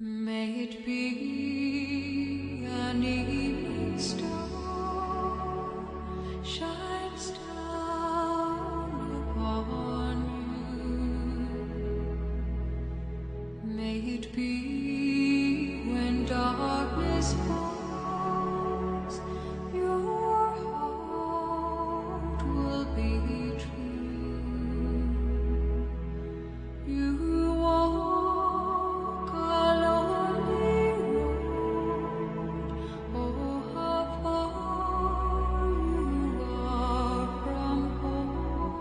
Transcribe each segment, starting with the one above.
May it be an evening star shines down upon you. May it be when darkness falls, your heart will be true. You walk a lonely road, oh how far you are from home.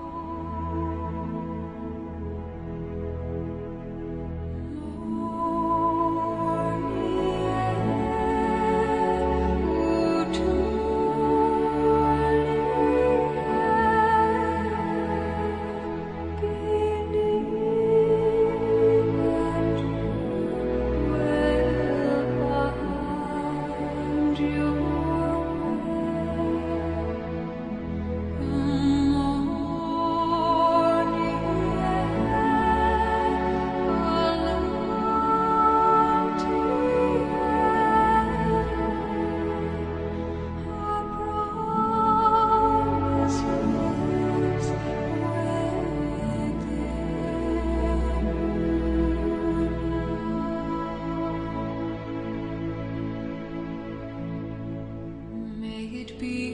May it be